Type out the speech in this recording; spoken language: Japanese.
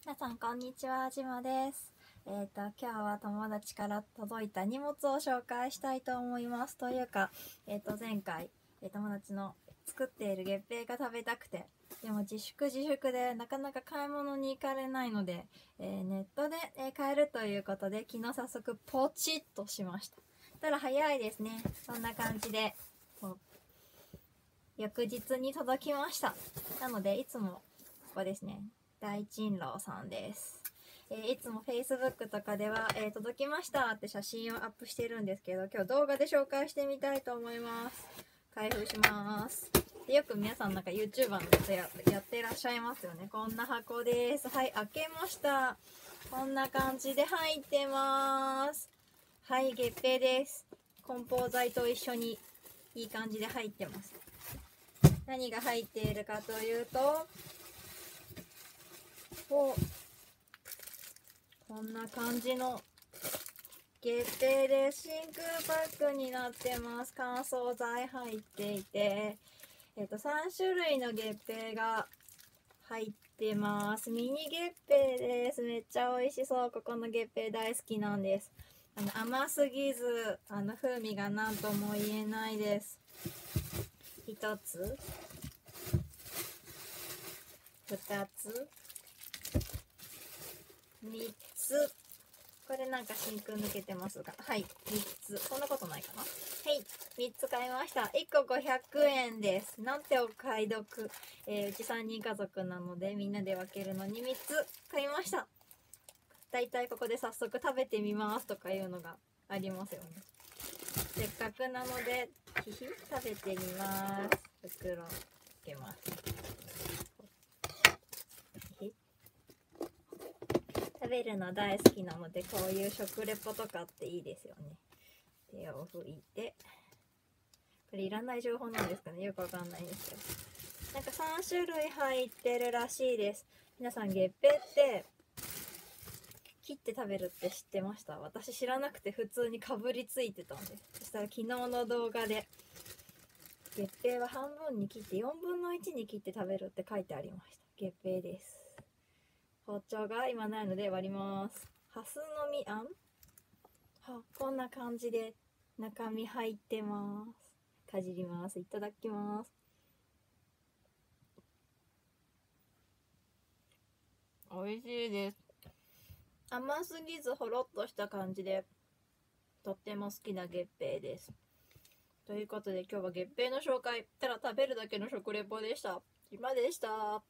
皆さんこんにちは、じまです。今日は友達から届いた荷物を紹介したいと思います。というか、前回、友達の作っている月餅が食べたくて、でも自粛でなかなか買い物に行かれないので、ネットで、買えるということで、昨日早速ポチッとしました。ただ早いですね。そんな感じで、翌日に届きました。なので、いつもここですね。大珍楼さんです。いつも Facebook とかでは、届きましたって写真をアップしてるんですけど、今日動画で紹介してみたいと思います。開封します。でよく皆さんなんか YouTuber の方やってらっしゃいますよね。こんな箱です。はい、開けました。こんな感じで入ってます。はい、月餅です。梱包材と一緒にいい感じで入ってます。何が入っているかというと、こんな感じの月餅で真空パックになってます。乾燥剤入っていて、3種類の月餅が入ってます。ミニ月餅です。めっちゃ美味しそう。ここの月餅大好きなんです。甘すぎず、風味が何とも言えないです。1つ、2つ、3つ。これなんか真空抜けてますが、はい、3つ。そんなことないかな。はい、3つ買いました。1個500円です。なんてお買い得。うち3人家族なのでみんなで分けるのに3つ買いました。だいたいここで早速食べてみますとかいうのがありますよね。せっかくなので、食べてみます。袋つけます。食べるの大好きなので、こういう食レポとかっていいですよね。手を拭いて、これいらない情報なんですかね、よくわかんないんですけど、なんか3種類入ってるらしいです。皆さん月餅って切って食べるって知ってました？私知らなくて普通にかぶりついてたんです。そしたら昨日の動画で月餅は半分に切って4分の1に切って食べるって書いてありました。月餅です。包丁が今ないので割ります。ハスの実あん、こんな感じで中身入ってます。かじります。いただきます。美味しいです。甘すぎずほろっとした感じでとっても好きな月餅です。ということで今日は月餅の紹介、ただ食べるだけの食レポでした。今でした。